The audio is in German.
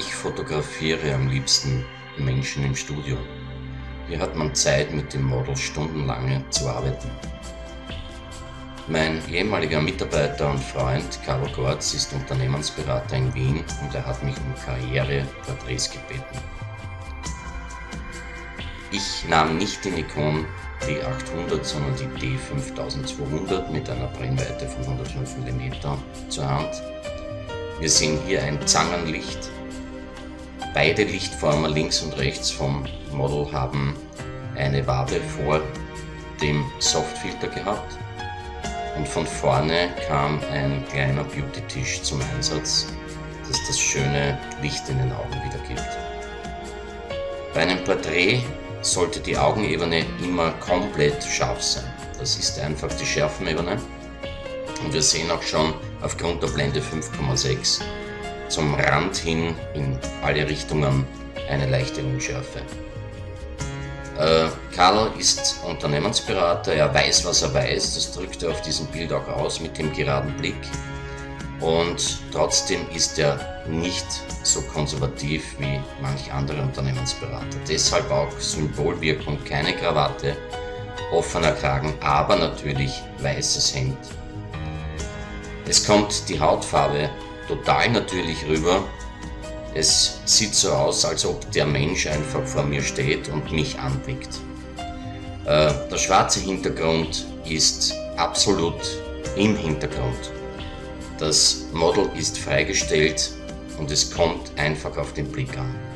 Ich fotografiere am liebsten Menschen im Studio. Hier hat man Zeit, mit dem Model stundenlang zu arbeiten. Mein ehemaliger Mitarbeiter und Freund Carlo Gorz ist Unternehmensberater in Wien und er hat mich um Karriereporträts gebeten. Ich nahm nicht die Nikon D800, sondern die D5200 mit einer Brennweite von 105 mm zur Hand. Wir sehen hier ein Zangenlicht. Beide Lichtformer links und rechts vom Model haben eine Wabe vor dem Softfilter gehabt und von vorne kam ein kleiner Beauty-Tisch zum Einsatz, das das schöne Licht in den Augen wiedergibt. Bei einem Porträt sollte die Augenebene immer komplett scharf sein. Das ist einfach die Schärfenebene und wir sehen auch schon aufgrund der Blende 5,6 zum Rand hin in alle Richtungen eine leichte Unschärfe. Carlo ist Unternehmensberater, er weiß, was er weiß, das drückt er auf diesem Bild auch aus mit dem geraden Blick und trotzdem ist er nicht so konservativ wie manch andere Unternehmensberater. Deshalb auch Symbolwirkung, keine Krawatte, offener Kragen, aber natürlich weißes Hemd. Es kommt die Hautfarbe total natürlich rüber. Es sieht so aus, als ob der Mensch einfach vor mir steht und mich anblickt. Der schwarze Hintergrund ist absolut im Hintergrund. Das Model ist freigestellt und es kommt einfach auf den Blick an.